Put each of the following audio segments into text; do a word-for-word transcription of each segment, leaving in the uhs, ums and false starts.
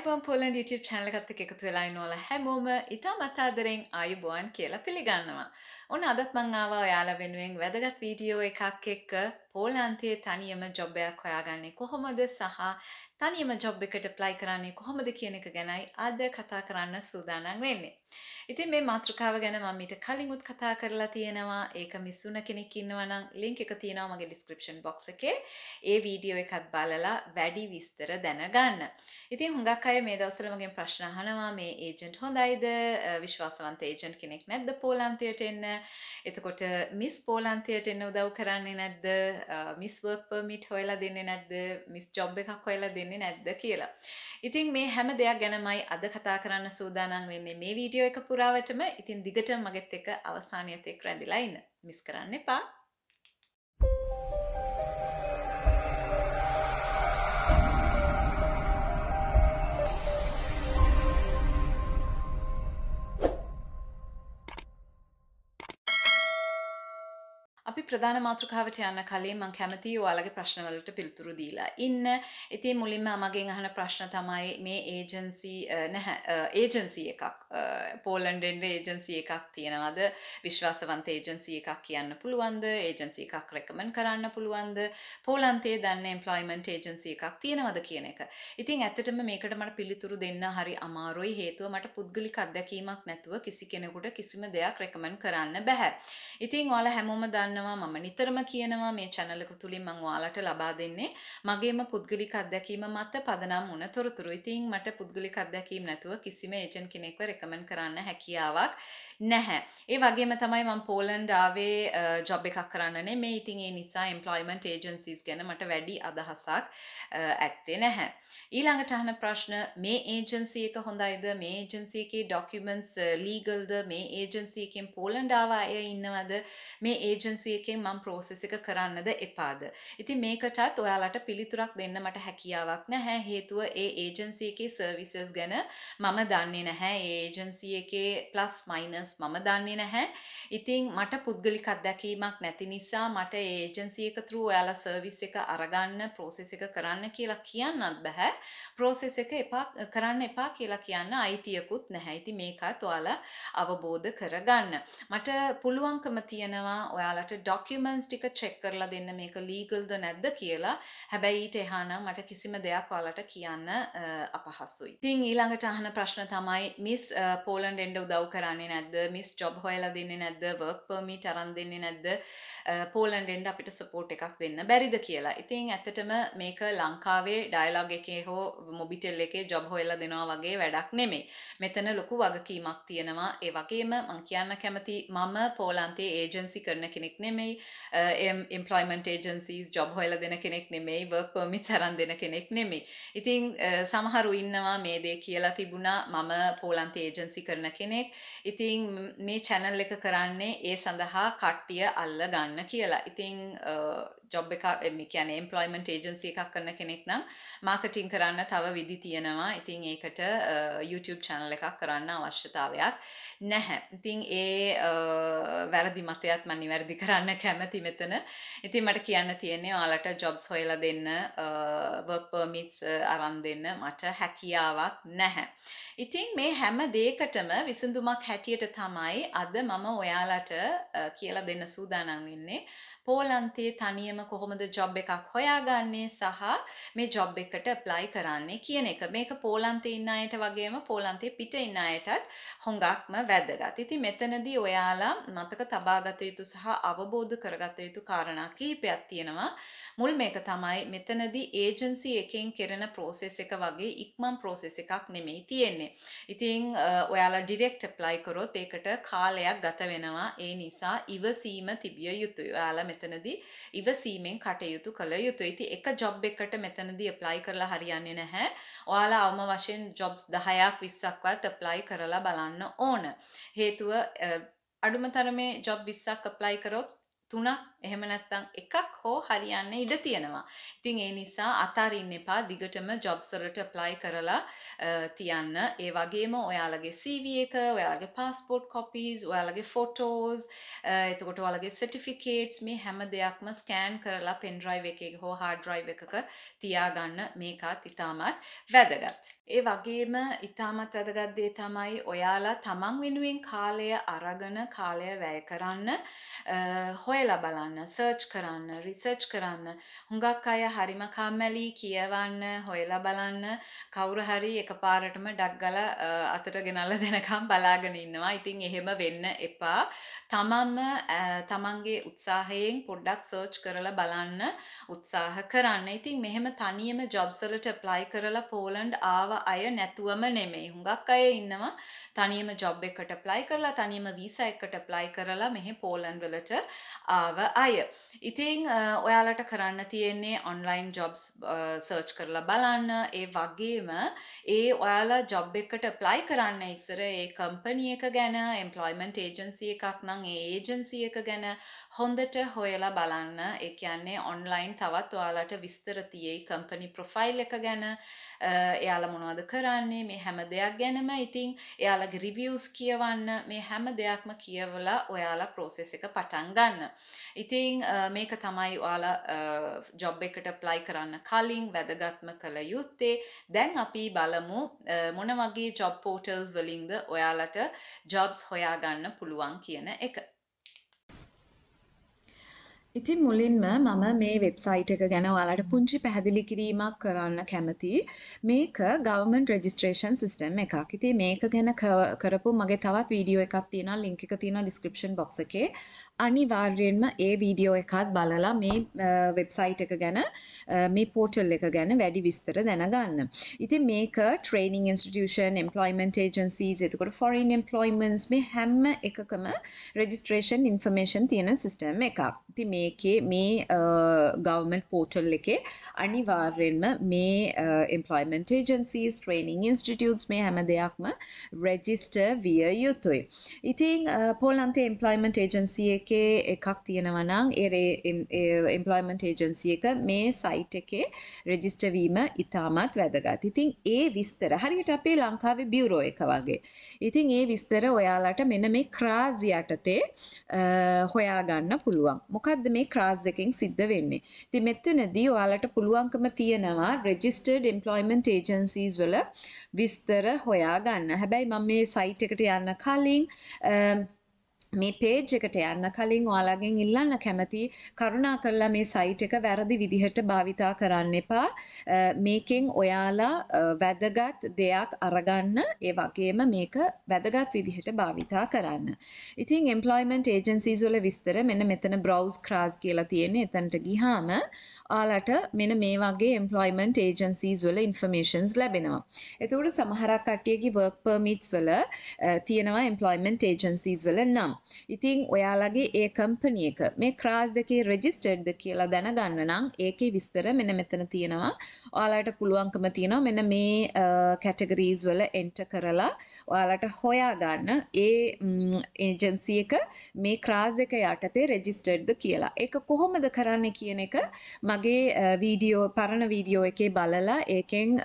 ආයුබෝවන් පෝලන්ඩ් YouTube channel එකත් එක්ක එකතු වෙලා ඉන්න ඔයාලා හැමෝම ඉතාමත් ආදරෙන් ආයුබෝවන් කියලා පිළිගන්නවා. ඔන්න අදත් මම ආවා ඔයාලා වෙනුවෙන් වැදගත් වීඩියෝ එකක් එක්ක පෝලන්තයේ තනියම ජොබ් එකක් හොයාගන්නේ කොහොමද සහ තනියම ජොබ් එකට apply කරන්නේ කොහොමද කියන එක ගැනයි අද කතා කරන්න සූදානම් වෙන්නේ. ඉතින් මේ මාතෘකාව ගැන මම ඊට කලින්ුත් කතා කරලා තියෙනවා. ඒක මිස් වුණ කෙනෙක් ඉන්නවා නම් link එක තියෙනවා මගේ description box එකේ. ඒ වීඩියෝ එකත් බලලා වැඩි විස්තර දැනගන්න. ඉතින් හුඟක් අය මේ දවස්වල මගෙන් ප්‍රශ්න අහනවා මේ ඒජන්ට් හොඳයිද? විශ්වාසවන්ත ඒජන්ට් කෙනෙක් නැද්ද පෝලන්තයට එන්න? එතකොට මිස් පෝලන්තයට එන්න උදව් කරන්නේ නැද්ද? මිස් work permit හොයලා දෙන්නේ නැද්ද? මිස් job එකක් හොයලා දෙන්නේ නැද්ද කියලා. ඉතින් මේ හැම දෙයක් ගැනමයි අද කතා කරන්න සූදානම් වෙන්නේ මේ වීඩියෝ එක පුරාවටම. ඉතින් දිගටම මගෙත් එක්ක අවසානියත් එක්ක රැඳිලා ඉන්න. මිස් කරන්න එපා. අපි ප්‍රධාන මාතෘකාවට යන්න කලින් මම කැමතියි ඔයාලගේ ප්‍රශ්න වලට පිළිතුරු දීලා ඉන්න. ඉතින් මුලින්ම මගෙන් අහන ප්‍රශ්න තමයි මේ ඒජන්සි නැහැ ඒජන්සි එකක් පෝලන්ඩ් ඒජන්සි එකක් තියෙනවද? විශ්වාසවන්ත ඒජන්සි එකක් කියන්න පුළුවන්ද? ඒජන්සි එකක් රෙකමන්ඩ් කරන්න පුළුවන්ද? පෝලන්තයේ දන්න එම්ප්ලොයිමන්ට් ඒජන්සි එකක් තියෙනවද කියන එක. ඉතින් ඇත්තටම මේකට මට පිළිතුරු දෙන්න හරි අමාරුයි. හේතුව මට පුද්ගලික අත්දැකීමක් නැතුව කිසි කෙනෙකුට කිසිම දෙයක් රෙකමන්ඩ් කරන්න බෑ. ඉතින් ඔයාලා හැමෝම දන්න මම නිතරම කියනවා මේ channel එක තුලින් මම ඔයාලට ලබා දෙන්නේ මගේම පුද්ගලික අත්දැකීම මත පදනම් වුණ තොරතුරු. ඉතින් මට පුද්ගලික අත්දැකීම් නැතුව කිසිම ඒජන්ට් කෙනෙක්ව රෙකමන්ඩ් කරන්න හැකියාවක් නැහැ. ඒ වගේම තමයි මම පෝලන්ඩ් ආවේ ජොබ් එකක් කරන්න නෙමෙයි. ඉතින් ඒ නිසා employment agencies ගැන මට වැඩි අදහසක් ඇත්තේ නැහැ. ඊළඟට අහන ප්‍රශ්න මේ ඒජන්සි එක හොඳයිද? මේ ඒජන්සි එකේ documents legalද? මේ ඒජන්සි එකෙන් පෝලන්ඩ් ආව අය ඉන්නවද? මේ ඒජන්සි එකෙන් මම process එක කරන්නද එපාද? ඉතින් මේකටත් ඔයාලට පිළිතුරක් දෙන්න මට හැකියාවක් නැහැ. හේතුව ඒ ඒජන්සි එකේ services ගැන මම දන්නේ නැහැ. ඒ ඒජන්සි එකේ plus minus මම දන්නේ නැහැ. ඉතින් මට පුද්ගලික අත්දැකීමක් නැති නිසා මට ඒ ඒජන්සි එක through ඔයාලා service එක අරගන්න process එක කරන්න කියලා කියන්නත් බෑ. process එක එපා කරන්න එපා කියලා කියන්න අයිතියකුත් නැහැ. ඉතින් මේකත් ඔයාලා අවබෝධ කරගන්න. මට පුළුවන්කම තියෙනවා ඔයාලට documents ටික check කරලා දෙන්න මේක legalද නැද්ද කියලා. හැබැයි ඊට එහා නම් මට කිසිම දෙයක් ඔයාලට කියන්න අපහසුයි. ඉතින් ඊළඟට අහන ප්‍රශ්න තමයි මිස් පෝලන්ඩ් එන්න උදව් කරන්නේ නැද්ද? මිස් job හොයලා දෙන්නේ නැද්ද? work permit අරන් දෙන්නේ නැද්ද? පෝලන්ඩ් එන්න අපිට support එකක් දෙන්න බැරිද කියලා. ඉතින් ඇත්තටම මේක ලංකාවේ dialogue එකේ හෝ mobitel එකේ job හොයලා දෙනවා වගේ වැඩක් නෙමෙයි. මෙතන ලොකු වගකීමක් තියෙනවා. ඒ වගේම මම කියන්න කැමති මම පෝලන්තයේ ඒජන්සි කරන කෙනෙක් නෙමෙයි. employment agencies job හොයලා දෙන කෙනෙක් නෙමෙයි. work permits අරන් දෙන කෙනෙක් නෙමෙයි. ඉතින් සමහරු ඉන්නවා මේ දේ කියලා තිබුණා මම පෝලන්තයේ ඒජන්සි කරන කෙනෙක්. ඉතින් මේ channel එක කරන්නේ ඒ සඳහා කට්ටිය අල්ල ගන්න කියලා. ඉතින් ජොබ් එක මේ කියන්නේ employment agency එකක් කරන කෙනෙක් නම් marketing කරන්න තව විදි තියෙනවා. ඉතින් ඒකට YouTube channel එකක් කරන්න අවශ්‍යතාවයක් නැහැ. ඉතින් ඒ වැරදි මතයත් මම නිවැරදි කරන්න කැමති මෙතන. ඉතින් මට කියන්න තියෙන්නේ ඔයාලට jobs හොයලා දෙන්න work permits අරන් දෙන්න මට හැකියාවක් නැහැ. ඉතින් මේ හැම දෙයකටම විසඳුමක් හැටියට තමයි අද මම ඔයාලට කියලා දෙන්න සූදානම් වෙන්නේ. පෝලන්තයේ තනියම කොහොමද ජොබ් එකක් හොයාගන්නේ සහ මේ ජොබ් එකට apply කරන්නේ කියන එක. මේක පෝලන්තයේ ඉන්න අයට වගේම පෝලන්තයේ පිට ඉන්න අයටත් හොඟක්ම වැදගත්. ඉතින් මෙතනදී ඔයාලා මතක තබා ගත යුතු සහ අවබෝධ කරගත යුතු කාරණා කිහිපයක් තියෙනවා. මුල් මේක තමයි මෙතනදී ඒජන්සි එකෙන් කරන process එක වගේ ඉක්මන් process එකක් නෙමෙයි තියෙන්නේ. ඉතින් ඔයාලා direct apply කරොත් ඒකට කාලයක් ගත වෙනවා. ඒ නිසා ඉවසීම තිබිය යුතුයි. ඔයාලා මෙතනදී ඉවසීමෙන් කටයුතු කළ යුතුයි. ඉතින් එක ජොබ් එකකට මෙතනදී apply කරලා හරියන්නේ නැහැ. ඔයාලා අවම වශයෙන් jobs දහයක් විස්සක්වත් apply කරලා බලන්න ඕන. හේතුව අඩුම තරමේ job විස්සක් apply කරොත් තුනක් එහෙම නැත්නම් එකක් හෝ හරියන්න ඉඩ තියෙනවා. ඉතින් ඒ නිසා අතාරින්න එපා. දිගටම jobs වලට apply කරලා තියන්න. ඒ වගේම ඔයාලගේ C V එක, ඔයාලගේ passport copies, ඔයාලගේ photos, එතකොට ඔයාලගේ certificates මේ හැම දෙයක්ම scan කරලා pen drive එකක හෝ hard drive එකක තියාගන්න. මේකත් ඉතාමත් වැදගත්. ඒ වගේම ඉතාමත් වැදගත් දේ තමයි ඔයාලා තමන් වෙනුවෙන් කාලය අරගෙන කාලය වැය කරන්න හොයලා බලන්න සර්ච් කරන්න රිසර්ච් කරන්න හුඟක් අය හරිම කම්මැලි කියවන්න හොයලා බලන්න කවුරු හරි එකපාරටම ඩක් ගාලා අතට ගෙනල්ලා දෙනකම් බලාගෙන ඉන්නවා. ඉතින් එහෙම වෙන්න එපා. තමන්ම තමන්ගේ උත්සාහයෙන් පොඩ්ඩක් සර්ච් කරලා බලන්න උත්සාහ කරන්න. ඉතින් මෙහෙම තනියම ජොබ්ස් වලට ඇප්ලයි කරලා පෝලන්ඩ් ආව අය නැතුවම නෙමෙයි. හුඟක් අය ඉන්නවා තනියම ජොබ් එකකට ඇප්ලයි කරලා තනියම වීසා එකකට ඇප්ලයි කරලා මෙහි පෝලන්ඩ් වලට ආව අය. ඉතින් ඔයාලට කරන්න තියෙන්නේ ඔන්ලයින් ජොබ්ස් සර්ච් කරලා බලන්න. ඒ වගේම ඒ ඔයාලා ජොබ් එකකට ඇප්ලයි කරන්න ඉස්සර ඒ කම්පැනි එක ගැන එම්ප්ලොයිමන්ට් ඒජන්සි එකක් නම් ඒ ඒජන්සි එක ගැන හොඳට හොයලා බලන්න. ඒ කියන්නේ ඔන්ලයින් තවත් ඔයාලට විස්තර තියෙයි කම්පැනි ප්‍රොෆයිල් එක ගැන. එයාලා මොනවද කරන්නේ මේ හැම දෙයක් ගැනම. ඉතින් එයාලගේ රිවිව්ස් කියවන්න. මේ හැම දෙයක්ම කියවලා ඔයාලා ප්‍රොසෙස් එක පටන් ගන්න. ඉතින් මේක තමයි ඔයාලා ජොබ් එකට ඇප්ලයි කරන්න කලින් වැදගත්ම කළ යුත්තේ. දැන් අපි බලමු මොන වගේ ජොබ් පෝටල්ස් වලින්ද ඔයාලට ජොබ්ස් හොයාගන්න පුළුවන් කියන එක. ඉතින් මුලින්ම මම මේ වෙබ්සයිට් එක ගැන ඔයාලට පුංචි පැහැදිලි කිරීමක් කරන්න කැමතියි. මේක government registration system එකක්. ඉතින් මේක ගැන කරපු මගේ තවත් වීඩියෝ එකක් තියෙනවා. link එක තියෙනවා description box එකේ. අනිවාර්යයෙන්ම ඒ වීඩියෝ එකත් බලලා මේ වෙබ්සයිට් එක ගැන මේ පෝටල් එක ගැන වැඩි විස්තර දැනගන්න. ඉතින් මේක training institution, employment agencies, එතකොට foreign employments මේ හැම එකකම registration information තියෙන system එකක්. ඉතින් මේකේ මේ government portal එකේ අනිවාර්යයෙන්ම මේ employment agencies, training institutes මේ හැම දෙයක්ම register විය යුතුයි. ඉතින් පෝලන්තේ employment agency එකේ එකක් තියෙනවා නම් ඒ employment agency එක මේ site එකේ register වීම ඉතාමත් වැදගත්. ඉතින් ඒ විස්තර හරියට අපේ ලංකාවේ bureau එක වගේ. ඉතින් ඒ විස්තර ඔයාලට මෙන්න මේ ක්‍රාස් යටතේ හොයාගන්න පුළුවන්. මොකද්ද මේ ක්‍රාස් එකෙන් සිද්ධ වෙන්නේ? ඉතින් මෙතනදී ඔයාලට පුළුවන්කම තියෙනවා registered employment agencies වල විස්තර හොයාගන්න. හැබැයි මම මේ site එකට යන්න කලින් මේ page එකට යන්න කලින් ඔයාලගෙන් ඉල්ලන්න කැමති කරුණාකරලා මේ site එක වැරදි විදිහට භාවිතා කරන්න එපා. මේකෙන් ඔයාලා වැදගත් දෙයක් අරගන්න ඒ වගේම මේක වැදගත් විදිහට භාවිතා කරන්න. ඉතින් employment agencies වල විස්තර මෙන්න මෙතන browse ක්‍රාස් කියලා තියෙන්නේ. එතනට ගියාම ඔයාලට මෙන්න මේ වගේ employment agencies වල informations ලැබෙනවා. එතකොට සමහරක් කට්ටියගේ work permits වල තියෙනවා employment agencies වල නම්. ඉතින් ඔයාලගේ ඒ කම්පැනි එක මේ ක්‍රාස් එකේ රෙජිස්ටර්ඩ්ද කියලා දැනගන්න නම් ඒකේ විස්තර මෙන්න මෙතන තියෙනවා. ඔයාලට පුළුවන්කම තියෙනවා මෙන්න මේ කැටගරීස් වල එන්ටර් කරලා ඔයාලට හොයාගන්න ඒ ඒජන්සි එක මේ ක්‍රාස් එක යටතේ රෙජිස්ටර්ඩ්ද කියලා. ඒක කොහොමද කරන්නේ කියන එක මගේ වීඩියෝ පරණ වීඩියෝ එකේ බලලා ඒකෙන්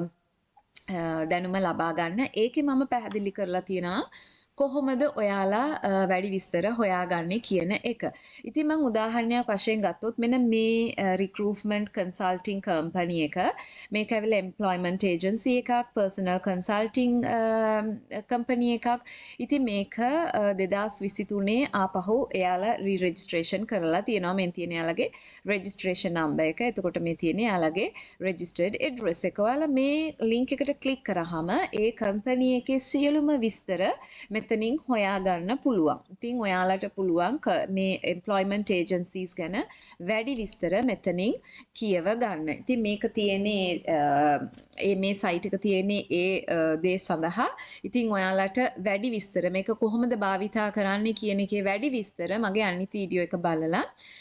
දැනුම ලබා ගන්න. ඒකේ මම පැහැදිලි කරලා තියෙනවා කොහොමද ඔයාලා වැඩි විස්තර හොයාගන්නේ කියන එක. ඉතින් මම උදාහරණයක් වශයෙන් ගත්තොත් මෙන්න මේ recruitment consulting company එක මේක ඇවිල්ලා employment agency එකක්, personal consulting company එකක්. ඉතින් මේක දෙදාස් විසිතුනේ ආපහු එයාලා re-registration කරලා තියෙනවා. මෙන් තියෙන එයාලගේ registration number එක. එතකොට මේ තියෙන එයාලගේ registered address එක. ඔයාලා මේ link එකට click කරාම ඒ company එකේ සියලුම විස්තර මෙතනින් හොයාගන්න පුළුවන්. ඉතින් ඔයාලට පුළුවන් මේ employment agencies ගැන වැඩි විස්තර මෙතනින් කියව ගන්න. ඉතින් මේක තියෙන්නේ ඒ මේ site එක තියෙන්නේ ඒ දේ සඳහා. ඉතින් ඔයාලට වැඩි විස්තර මේක කොහොමද භාවිතා කරන්නේ කියන එකේ වැඩි විස්තර මගේ අනිත් වීඩියෝ එක බලලා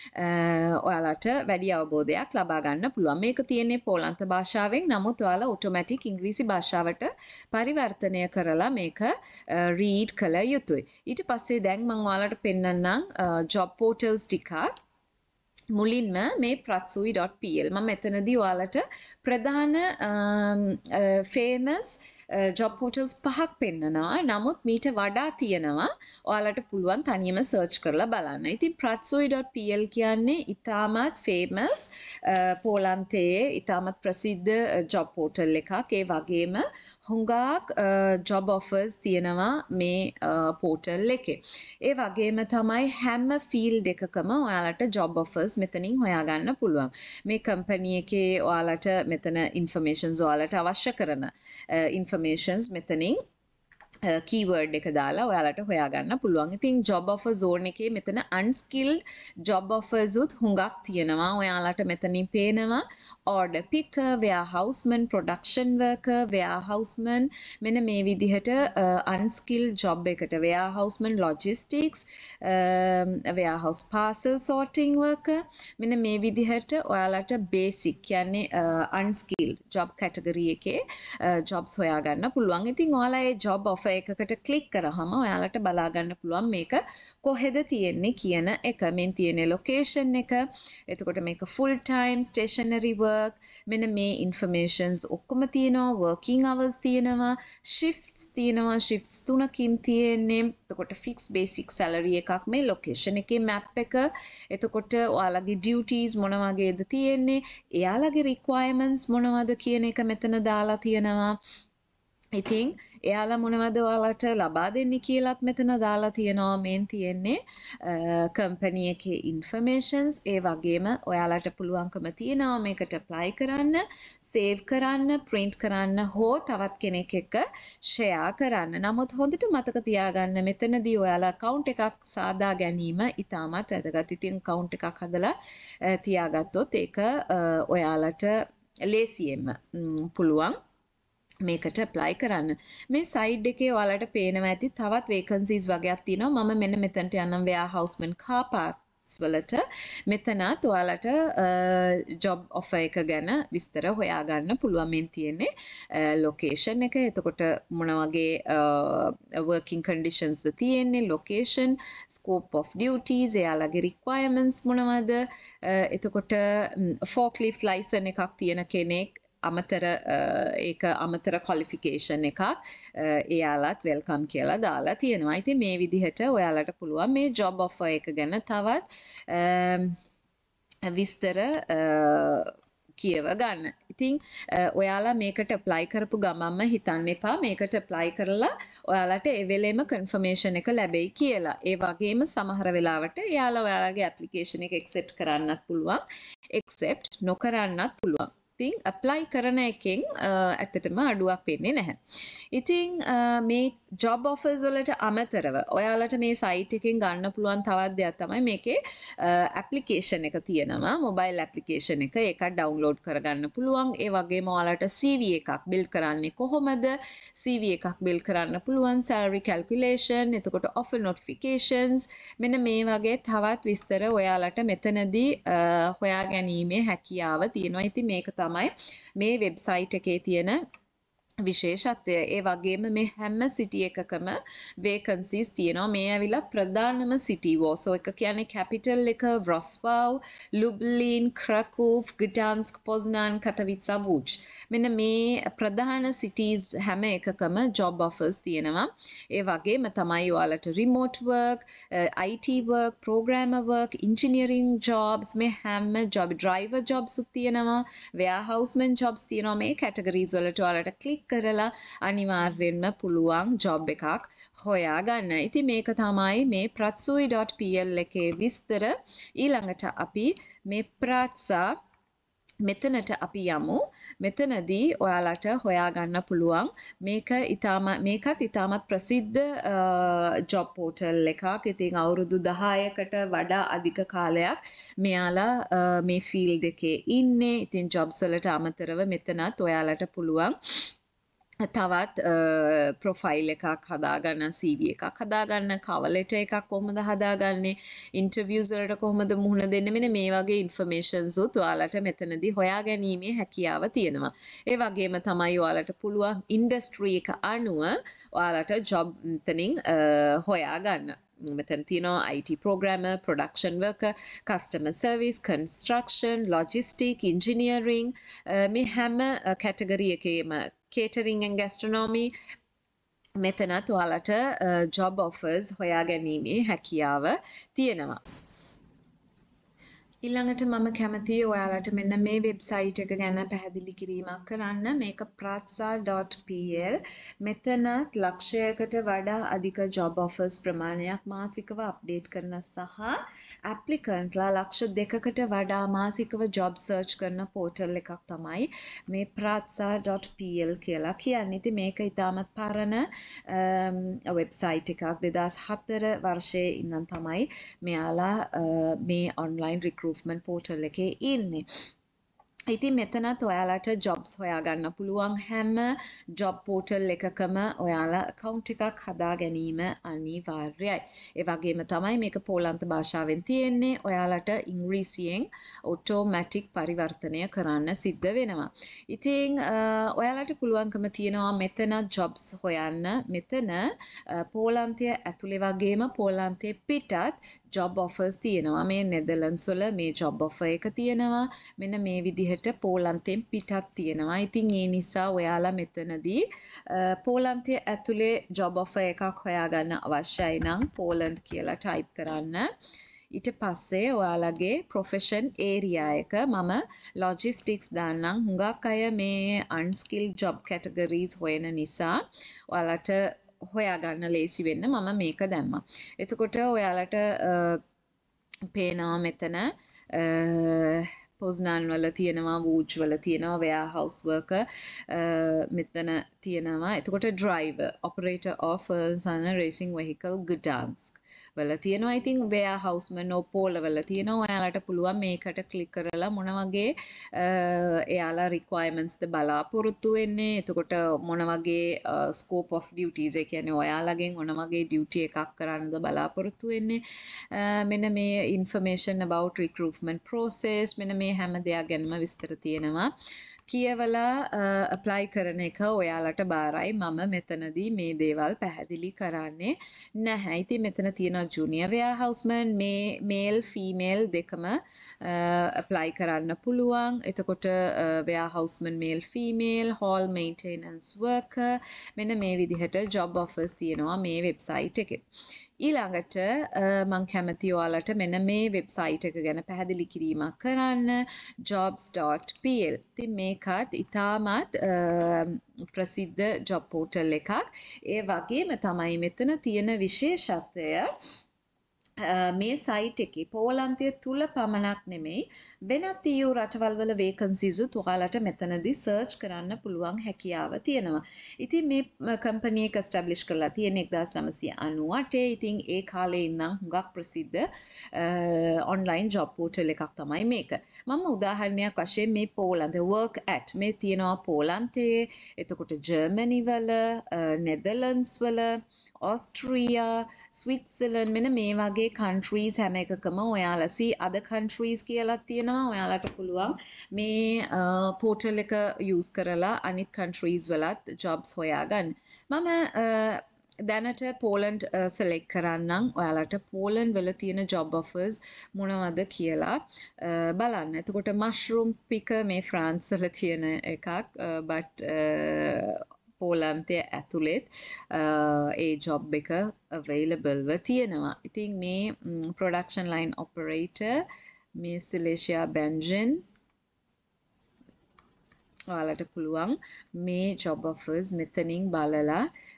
ඔයාලට වැඩි අවබෝධයක් ලබා ගන්න පුළුවන්. මේක තියෙන්නේ පෝලන්ත භාෂාවෙන්. නමුත් ඔයාලා ඔටෝමැටික් ඉංග්‍රීසි භාෂාවට පරිවර්තනය කරලා මේක read කළ යුතුයි. ඊට පස්සේ දැන් මම ඔයාලට පෙන්නන්නම් job portals ටිකක්. මුලින්ම මේ pratsui dot p l මම මෙතනදී ඔයාලට ප්‍රධාන famous job portals පහක් පෙන්නනවා. නමුත් මීට වඩා තියෙනවා. ඔයාලට පුළුවන් තනියම search කරලා බලන්න. ඉතින් pratsui dot p l කියන්නේ ඉතාමත් famous පෝලන්තයේ ඉතාමත් ප්‍රසිද්ධ job portal එකක්. ඒ වගේම හුඟක් job offers තියෙනවා මේ portal එකේ. ඒ වගේම තමයි හැම field එකකම ඔයාලට job offers මෙතනින් හොයාගන්න පුළුවන්. මේ company එකේ ඔයාලට මෙතන informations ඔයාලට අවශ්‍ය කරන informations මෙතනින් keyword එක දාලා ඔයාලට හොයාගන්න පුළුවන්. ඉතින් job offer zone එකේ මෙතන unskilled job offers උත් හුඟක් තියෙනවා. ඔයාලට මෙතනින් පේනවා order picker, warehouseman, production worker, warehouseman මෙන්න මේ විදිහට unskilled job එකට warehouseman logistics, warehouse parcel sorting worker මෙන්න මේ විදිහට ඔයාලට basic කියන්නේ unskilled job category එකේ jobs හොයාගන්න පුළුවන්. ඉතින් ඔයාලා ඒ job offer එකකට ක්ලික් කරාම ඔයාලට බලා ගන්න පුළුවන් මේක කොහෙද තියෙන්නේ කියන එක. මෙන් තියෙන location එක. එතකොට මේක full time stationary work. මෙන්න මේ informations ඔක්කොම තියෙනවා. working hours තියෙනවා. shifts තියෙනවා. shifts තුනකින් තියෙන්නේ. එතකොට fixed basic salary එකක් මේ location එකේ map එක. එතකොට ඔයාලගේ duties මොන වගේද තියෙන්නේ? එයාලගේ requirements මොනවද කියන එක මෙතන දාලා තියෙනවා. ඉතින් එයාලා මොනවද ඔයාලට ලබා දෙන්නේ කියලාත් මෙතන දාලා තියෙනවා. මෙන් තියෙන්නේ කම්පැනි එකේ ඉන්ෆර්මේෂන්ස්. ඒ වගේම ඔයාලට පුළුවන්කම තියෙනවා මේකට apply කරන්න, save කරන්න, print කරන්න හෝ තවත් කෙනෙක් එක්ක share කරන්න. නමුත් හොඳට මතක තියාගන්න මෙතනදී ඔයාලා account එකක් සාදා ගැනීම ඉතාමත් වැදගත්. ඉතින් account එකක් හදලා තියාගත්තොත් ඒක ඔයාලට ලේසියෙන්ම පුළුවන් මේකට apply කරන්න. මේ side එකේ ඔයාලට පේනවා ඇති තවත් vacancies වගේක් තියෙනවා. මම මෙන්න මෙතනට යනම් warehouseman car parts වලට මෙතනත් ඔයාලට job offer එක ගැන විස්තර හොයාගන්න පුළුවන්. මෙන් තියෙන්නේ location එක. එතකොට මොන වගේ working conditions ද තියෙන්නේ, location, scope of duties, එයාලගේ requirements මොනවද, එතකොට forklift license එකක් තියෙන කෙනෙක් අමතර ඒක අමතර qualification එකක් එයාලත් welcome කියලා දාලා තියෙනවා. ඉතින් මේ විදිහට ඔයාලට පුළුවන් මේ job offer එක ගැන තවත් විස්තර කියව ගන්න. ඉතින් ඔයාලා මේකට apply කරපු ගමන්ම හිතන්න එපා මේකට apply කරලා ඔයාලට ඒ වෙලෙම confirmation එක ලැබෙයි කියලා. ඒ වගේම සමහර වෙලාවට එයාලා ඔයාලගේ application එක accept කරන්නත් පුළුවන්, accept නොකරන්නත් පුළුවන්. ඉතින් apply කරන එකෙන් ඇත්තටම අඩුවක් වෙන්නේ නැහැ. ඉතින් මේ job offers වලට අමතරව ඔයාලට මේ site එකෙන් ගන්න පුළුවන් තවත් දෙයක් තමයි මේකේ application එක තියෙනවා. mobile application එක. ඒක download කරගන්න පුළුවන්. ඒ වගේම ඔයාලට C V එකක් build කරන්නේ කොහොමද? C V එකක් build කරන්න පුළුවන්. salary calculation, එතකොට offer notifications මෙන්න මේ වගේ තවත් විස්තර ඔයාලට මෙතනදී හොයා ගැනීමේ හැකියාව තියෙනවා. ඉතින් මේක තමයි මේ වෙබ්සයිට් එකේ තියෙන විශේෂත්වය. ඒ වගේම මේ හැම සිටි එකකම vacancies තියෙනවා. මේ ඇවිල්ලා ප්‍රධානම සිටි Warsaw එක කියන්නේ capital එක Wrocław, Lublin, Krakow, Gdansk, Poznan, Katowice, Łódź. මෙන්න මේ ප්‍රධාන cities හැම එකකම job offers තියෙනවා. ඒ වගේම තමයි ඔයාලට remote work, I T work, programmer work, engineering jobs මේ හැම job driver jobs තියෙනවා. warehouseman jobs තියෙනවා. මේ categories වලට ඔයාලට click කරලා අනිවාර්යෙන්ම පුළුවන් job එකක් හොයාගන්න. ඉතින් මේක තමයි මේ pratsui dot p l එකේ විස්තර. ඊළඟට අපි මේ pratsa මෙතනට අපි යමු. මෙතනදී ඔයාලට හොයාගන්න පුළුවන් මේක ඊටම මේකත් ඊටමත් ප්‍රසිද්ධ job portal එකක්. ඉතින් අවුරුදු දහයකට වඩා අධික කාලයක් මෙයාලා මේ field එකේ ඉන්නේ. ඉතින් jobs වලට අමතරව මෙතනත් ඔයාලට පුළුවන් තවත් ප්‍රොෆයිල් එකක් හදාගන්න, C V එකක් හදාගන්න, cover letter එකක් කොහොමද හදාගන්නේ, interviews වලට කොහොමද මුහුණ දෙන්නේ, මෙන්න මේ වගේ informations උත් ඔයාලට මෙතනදී හොයාගැනීමේ හැකියාව තියෙනවා. ඒ වගේම තමයි ඔයාලට පුළුවන් industry එක අනුව ඔයාලට job මෙතනින් හොයාගන්න. මෙතන තියෙනවා I T programmer, production worker, customer service, construction, logistic, engineering මේ හැම category එකේම catering and gastronomy මෙතනත් ඔයාලට job offers හොයා ගැනීමේ හැකියාව තියෙනවා. ඊළඟට මම කැමතියි ඔයාලට මෙන්න මේ වෙබ්සයිට් එක ගැන පැහැදිලි කිරීමක් කරන්න. මේක pratsa dot p l. මෙතනත් ලක්ෂයකට වඩා අධික job offers ප්‍රමාණයක් මාසිකව අප්ඩේට් කරන සහ applicantලා ලක්ෂ දෙකකට වඩා මාසිකව job search කරන portal එකක් තමයි මේ pratsa dot p l කියලා කියන්නේ. ඉතින් මේක ඉතාමත් පරණ වෙබ්සයිට් එකක්. දෙදාස් හතර වර්ෂයේ ඉඳන් තමයි මෙයාලා මේ online recruitment portal එකේ ඉන්නේ. ඉතින් මෙතනත් ඔයාලට jobs හොයාගන්න පුළුවන්. හැම job portal එකකම ඔයාලා account එකක් හදා ගැනීම අනිවාර්යයි. ඒ වගේම තමයි මේක පෝලන්ත භාෂාවෙන් තියෙන්නේ. ඔයාලට ඉංග්‍රීසියෙන් automatic පරිවර්තනය කරන්න සිද්ධ වෙනවා. ඉතින් ඔයාලට පුළුවන්කම තියෙනවා මෙතන jobs හොයන්න. මෙතන පෝලන්තය ඇතුලේ වගේම පෝලන්තයේ පිටත් job offers තියෙනවා. මේ නෙදර්ලන්ඩ්ස් වල මේ job offer එක තියෙනවා. මෙන්න මේ විදිහට පෝලන්තයෙන් පිටත් තියෙනවා. ඉතින් ඒ නිසා ඔයාලා මෙතනදී පෝලන්තයේ ඇතුලේ job offer එකක් හොයාගන්න අවශ්‍යයි නම් පෝලන්ඩ් කියලා type කරන්න. ඊට පස්සේ ඔයාලගේ profession area එක මම logistics දාන්නම්. හුඟක් අය මේ unskilled job categories හොයන නිසා ඔයාලට හොයාගන්න ලේසි වෙන්න මම මේක දැම්මා. එතකොට ඔයාලට පේනවා මෙතන පොස්නාන් වල තියෙනවා, වූච් වල තියෙනවා, warehouse worker මෙතන තියෙනවා. එතකොට driver, operator of a racing vehicle, Gdansk වල තියෙනවා. ඉතින් warehouseman ඔපෝල වල තියෙනවා. ඔයාලට පුළුවන් මේකට ක්ලික් කරලා මොන වගේ එයාලා requirements ද බලාපොරොත්තු වෙන්නේ. එතකොට මොන වගේ scope of duties ඒ කියන්නේ ඔයාලගෙන් මොන වගේ duty එකක් කරන්නද බලාපොරොත්තු වෙන්නේ. මෙන්න මේ information about recruitment process මෙන්න මේ හැම දෙයක් ගැනම විස්තර තියෙනවා. කියවලා apply කරන එක ඔයාලට බාරයි. මම මෙතනදී මේ දේවල් පැහැදිලි කරන්නේ නැහැ. ඉතින් මෙතන තියෙනවා junior warehouseman, මේ male female දෙකම apply කරන්න පුළුවන්. එතකොට warehouseman male female, hall maintenance worker මෙන්න මේ විදිහට job offers තියෙනවා මේ වෙබ්සයිට් එකේ. ඊළඟට මම කැමති ඔයාලට මෙන්න මේ වෙබ්සයිට් එක ගැන පැහැදිලි කිරීමක් කරන්න jobs dot p l. ඉතින් මේකත් ඉතාමත් ප්‍රසිද්ධ job portal එකක්. ඒ වගේම තමයි මෙතන තියෙන විශේෂත්වය මේ සයිට් එකේ පෝලන්තය තුල පමණක් නෙමෙයි වෙනත් E U රටවල් වල vacancies උත් ඔයාලට මෙතනදී search කරන්න පුළුවන් හැකියාව තියෙනවා. ඉතින් මේ කම්පැනි එක establish කරලා තියෙන එක්දාස් නවසිය අනූඅට. ඉතින් ඒ කාලේ ඉඳන් හුඟක් ප්‍රසිද්ධ online job portal එකක් තමයි මේක. මම උදාහරණයක් වශයෙන් මේ පෝලන්ත work at මේ තියෙනවා පෝලන්තයේ, එතකොට ජර්මනි වල, නෙදර්ලන්ඩ්ස් වල, Austria, Switzerland මෙන්න මේ වගේ countries හැම එකකම ඔයාලා see other countries කියලා තියෙනවා. ඔයාලට පුළුවන් මේ portal එක use කරලා අනිත් countries වලත් jobs හොයාගන්න. මම දැනට පෝලන්ඩ් select කරන්නම්. ඔයාලට පෝලන්ඩ් වල තියෙන job offers මොනවද කියලා බලන්න. එතකොට mushroom picker මේ France වල තියෙන එකක් but පෝලන්තය ඇතුළෙත් ඒ job එක available ව තියෙනවා. ඉතින් මේ production line operator මේ Silesia Benjin ඔයාලට පුළුවන් මේ job offers මෙතනින් බලලා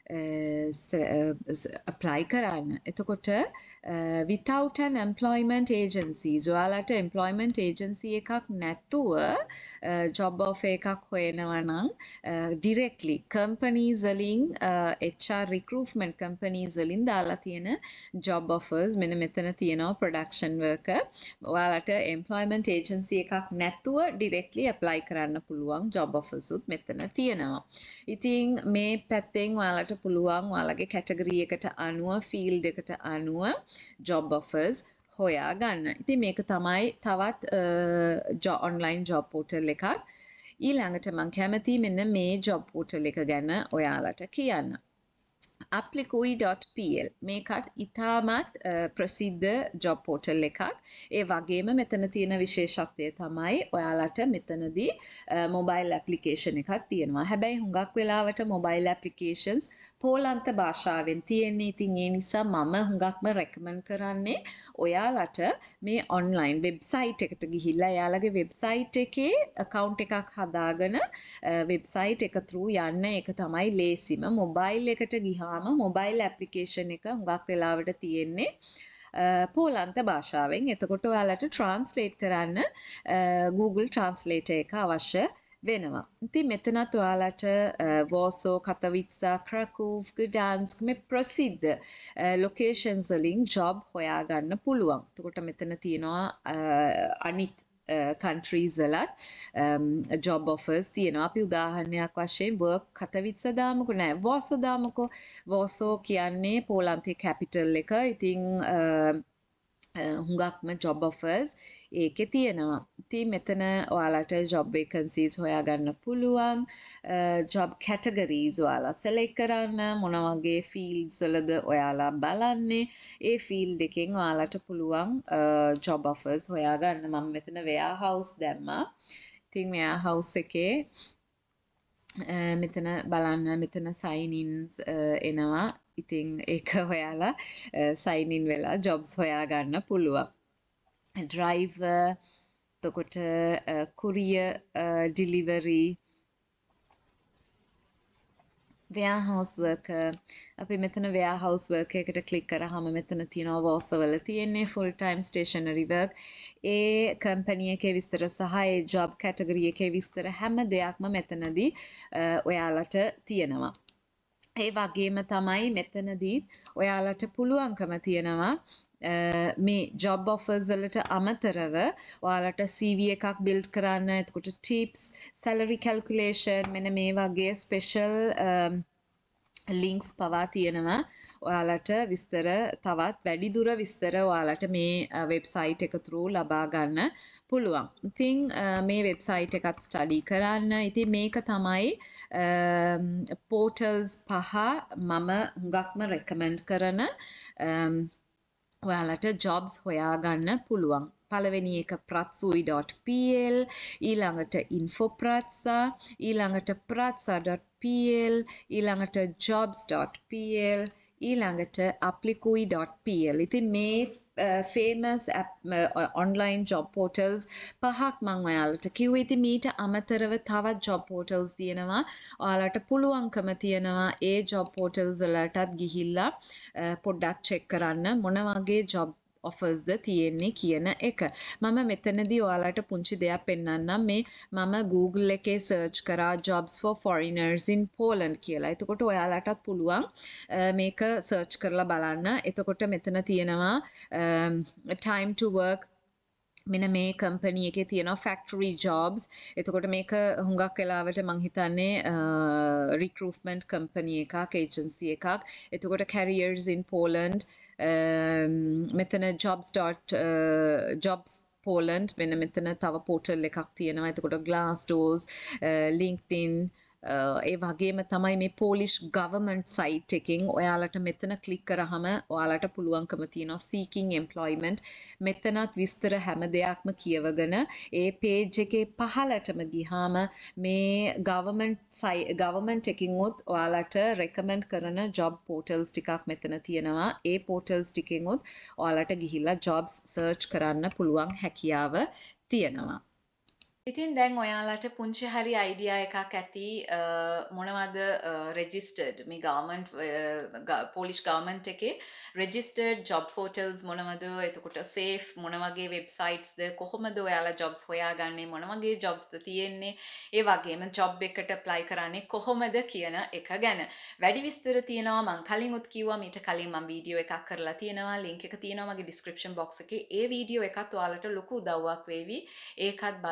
apply කරන්න. එතකොට without an employment agencies ඔයාලට employment agency එකක් නැතුව job offer එකක් හොයනවා නම් directly companies වලින් H R recruitment companies වලින් දාලා තියෙන job offers මෙන්න මෙතන තියෙනවා production worker. ඔයාලට employment agency එකක් නැතුව directly apply කරන්න පුළුවන් job offers උත් මෙතන තියෙනවා. ඉතින් මේ පැත්තෙන් ඔයාලට පුළුවන් ඔයාලගේ කැටගරි එකට අනුව ෆීල්ඩ් එකට අනුව job offers හොයා ගන්න. ඉතින් මේක තමයි තවත් online job portal එකක්. ඊළඟට මම කැමතියි මෙන්න මේ job portal එක ගැන ඔයාලට කියන්න. applikui dot p l මේකත් ඉතාමත් ප්‍රසිද්ධ ජොබ් පෝටල් එකක්. ඒ වගේම මෙතන තියෙන විශේෂත්වය තමයි ඔයාලට මෙතනදී මොබයිල් ඇප්ලිකේෂන් එකක් තියෙනවා. හැබැයි හුඟක් වෙලාවට මොබයිල් ඇප්ලිකේෂන්ස් පෝලන්ත භාෂාවෙන් තියෙන්නේ. ඉතින් ඒ නිසා මම හුඟක්ම රෙකමන්ඩ් කරන්නේ ඔයාලට මේ ඔන්ලයින් වෙබ්සයිට් එකට ගිහිල්ලා එයාලගේ වෙබ්සයිට් එකේ account එකක් හදාගෙන වෙබ්සයිට් එක through යන්න. ඒක තමයි ලේසිම. මොබයිල් එකට ගිහාම මොබයිල් ඇප්ලිකේෂන් එක හුඟක් වෙලාවට තියෙන්නේ පෝලන්ත භාෂාවෙන්. එතකොට ඔයාලට ට්‍රාන්ස්ලේට් කරන්න Google Translator එක අවශ්‍ය වෙනවා. ඉතින් මෙතනත් ඔයාලට වෝසෝ, කතවිත්සා, ක්‍රකූව්, ග්ඩාන්ස්ක් මේ ප්‍රසිද්ධ ලොකේෂන්ස් වලින් ජොබ් හොයාගන්න පුළුවන්. එතකොට මෙතන තියෙනවා අනිත් countries වලත් job offers තියෙනවා. අපි උදාහරණයක් වශයෙන් work කතවිත්සා දාමුකෝ නෑ වෝසෝ දාමුකෝ. වෝසෝ කියන්නේ පෝලන්තයේ capital එක. ඉතින් හුඟක්ම job offers ඒකේ තියෙනවා. ඉතින් මෙතන ඔයාලට job vacancies හොයාගන්න පුළුවන්. job categories ඔයාලා select කරන්න. මොන වගේ fields වලද ඔයාලා බලන්නේ. ඒ field එකෙන් ඔයාලට පුළුවන් job offers හොයාගන්න. මම මෙතන warehouse දැම්මා. ඉතින් warehouse එකේ මෙතන බලන්න මෙතන sign ins එනවා. ඉතින් ඒක ඔයාලා sign in වෙලා jobs හොයාගන්න පුළුවන්. driver, එතකොට courier delivery, warehouse worker. අපි මෙතන warehouse worker එකට click කරාම මෙතන තියෙනවා වෝසෝ වල තියෙන්නේ full time stationary work. ඒ company එකේ විස්තර සහ ඒ job category එකේ විස්තර හැම දෙයක්ම මෙතනදී ඔයාලට තියෙනවා. ඒ වගේම තමයි මෙතනදී ඔයාලට පුළුවන්කම තියෙනවා මේ job offers වලට අමතරව ඔයාලට C V එකක් build කරන්න. එතකොට tips, salary calculation මෙන්න මේ වගේ special links පවා තියෙනවා. ඔයාලට විස්තර තවත් වැඩිදුර විස්තර ඔයාලට මේ වෙබ්සයිට් එක through ලබා ගන්න පුළුවන්. ඉතින් මේ වෙබ්සයිට් එකත් ස්ටඩි කරන්න. ඉතින් මේක තමයි portals පහ මම හුඟක්ම recommend කරන ඔයාලට jobs හොයාගන්න පුළුවන්. පළවෙනි එක pratsui dot p l, ඊළඟට infopratsa, ඊළඟට pratsa dot p l, ඊළඟට jobs dot p l, ඊළඟට applikui dot p l. ඉතින් මේ famous app, uh, online job portals පහක් මම ඔයාලට කිව්වේ. ඉතින් මීට අමතරව තවත් job portals තියෙනවා. ඔයාලට පුළුවන්කම තියෙනවා ඒ job portals වලටත් ගිහිල්ලා පොඩ්ඩක් check කරන්න මොන වගේ job offers ද තියෙන්නේ කියන එක. මම මෙතනදී ඔයාලට පුංචි දෙයක් පෙන්වන්නම්. මේ මම Google එකේ search කරා jobs for foreigners in Poland කියලා. එතකොට ඔයාලටත් පුළුවන් මේක search කරලා බලන්න. එතකොට මෙතන තියෙනවා time to work මෙන්න මේ කම්පැනි එකේ තියෙනවා factory jobs. එතකොට මේක හුඟක් වෙලාවට මං හිතන්නේ recruitment company එකක්, agency එකක්. එතකොට careers in Poland මෙතන jobs dot jobs Poland මෙන්න මෙතන තව portal එකක් තියෙනවා. එතකොට Glassdoor, LinkedIn ඒ වගේම තමයි මේ Polish government site එකෙන් ඔයාලට මෙතන click කරාම ඔයාලට පුළුවන්කම තියෙනවා seeking employment. මෙතනත් විස්තර හැම දෙයක්ම කියවගෙන ඒ page එකේ පහළටම ගියාම මේ government site government එකකින් උත් ඔයාලට recommend කරන job portals ටිකක් මෙතන තියෙනවා. ඒ portals ටිකෙන් උත් ඔයාලට ගිහිල්ලා jobs search කරන්න පුළුවන් හැකියාව තියෙනවා. ඉතින් දැන් ඔයාලට පුංචි හරි අයිඩියා එකක් ඇති මොනවද රෙජිස්ටර්ඩ් මේ ගවර්න්මන්ට් පෝලිෂ් ගවර්න්මන්ට් එකේ රෙජිස්ටර්ඩ් ජොබ් පෝටල්ස් මොනවද, එතකොට සේෆ් මොන වගේ වෙබ්සයිට්ස්ද, කොහොමද ඔයාලා ජොබ්ස් හොයාගන්නේ, මොන වගේ ජොබ්ස්ද තියෙන්නේ, ඒ වගේම ජොබ් එකට ඇප්ලයි කරන්නේ කොහොමද කියන එක ගැන වැඩි විස්තර තියෙනවා. මම කලින් උත් කිව්වා මීට කලින් මම වීඩියෝ එකක් කරලා තියෙනවා. ලින්ක් එක තියෙනවා මගේ ඩිස්ක්‍රිප්ෂන් බොක්ස් එකේ. ඒ වීඩියෝ එකත් ඔයාලට ලොකු උදව්වක් වේවි. ඒකත් බලලා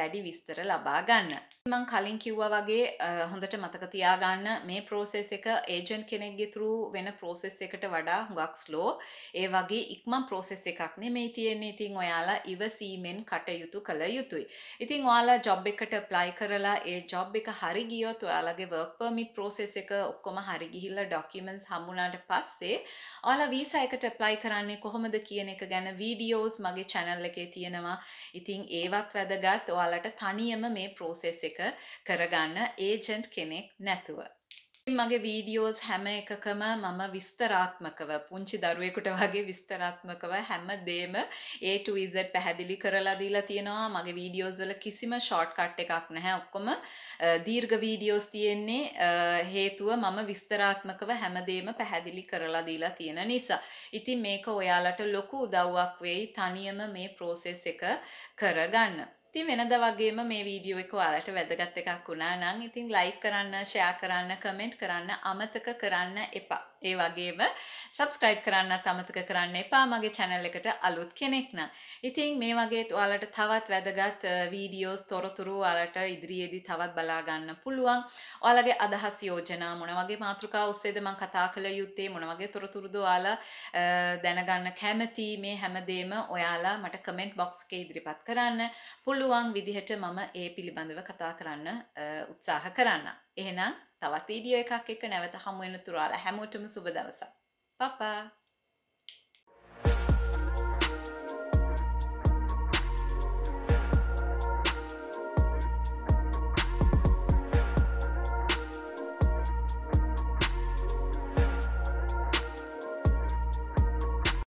වැඩි විස්තර ලබා ගන්න. මං කලින් කිව්වා වගේ හොඳට මතක තියාගන්න මේ process එක agent කෙනෙක්ගේ through වෙන process එකට වඩා හුඟක් slow. ඒ වගේ ඉක්මන් process එකක් නෙමෙයි තියෙන්නේ. ඉතින් ඔයාලා ඉවසීමෙන් කටයුතු කළ යුතුයි. ඉතින් ඔයාලා job එකට apply කරලා ඒ job එක හරි ගියොත් ඔයාලගේ work permit process එක ඔක්කොම හරි ගිහිල්ලා documents හම්බුනාට පස්සේ ඔයාලා visa එකට apply කරන්නේ කොහොමද කියන එක ගැන videos මගේ channel එකේ තියෙනවා. ඉතින් ඒවත් වැදගත්. ඔයාලට තනියම මේ process එක කරගන්න agent කෙනෙක් නැතුව. මගේ වීඩියෝස් හැම එකකම මම විස්තරාත්මකව පුංචි දරුවෙකුට වගේ විස්තරාත්මකව හැම දෙම A to Z පැහැදිලි කරලා දීලා තියෙනවා. මගේ වීඩියෝස් වල කිසිම ෂෝට්කට් එකක් නැහැ. ඔක්කොම දීර්ඝ වීඩියෝස් තියෙන්නේ හේතුව මම විස්තරාත්මකව හැම දෙම පැහැදිලි කරලා දීලා තියෙන නිසා. ඉතින් මේක ඔයාලට ලොකු උදව්වක් වෙයි තනියම මේ process එක කරගන්න. ඉතින් වෙනදා වගේම මේ වීඩියෝ එක ඔයාලට වැදගත් එකක් වුණා නම් ඉතින් ලයික් කරන්න, ෂෙයා කරන්න, කමෙන්ට් කරන්න අමතක කරන්න එපා. ඒ වගේම සබ්ස්ක්‍රයිබ් කරන්නත් අමතක කරන්න එපා මගේ channel එකට අලුත් කෙනෙක් නම්. ඉතින් මේ වගේ ඔයාලට තවත් වැදගත් වීඩියෝස් තොරතුරු ඔයාලට ඉදිරියේදී තවත් බලා ගන්න පුළුවන්. ඔයාලගේ අදහස් යෝජනා මොන වගේ මාතෘකා ඔස්සේද මම කතා කළ යුත්තේ මොන වගේ තොරතුරුද ඔයාලා දැනගන්න කැමති මේ හැමදේම ඔයාලා මට කමෙන්ට් බොක්ස් එකේ ඉදිරිපත් කරන්න. පුළුවන් විදිහට මම ඒ පිළිබඳව කතා කරන්න උත්සාහ කරන්න. එහෙනම් තවත් වීඩියෝ එකක් එක්ක නැවත හමු වෙන තුරු ඔයාලා හැමෝටම සුබ දවසක්. පපා